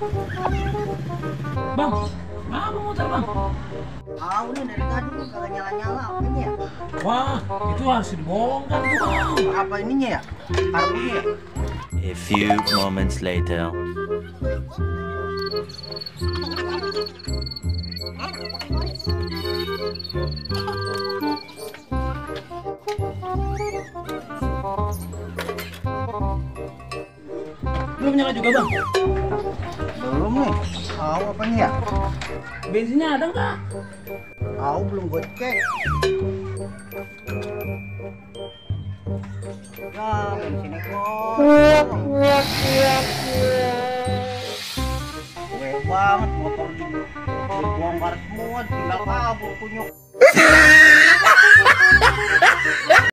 Bang, apa motor bang? Tahu nih dari tadi tuh kagak nyala-nyala apa ini ya? Wah, itu harus dibongkar tuh bang. Apa ininya ya? Karbunya ya? A few moments later. Belum nyala juga bang. Belum nih. Tahu apa ini ya? Bensinnya ada nggak? Tahu belum gue cek. Ya, bensinnya kosong. Gue banget motor dibongkar semua, tinggal kabur kunyuk.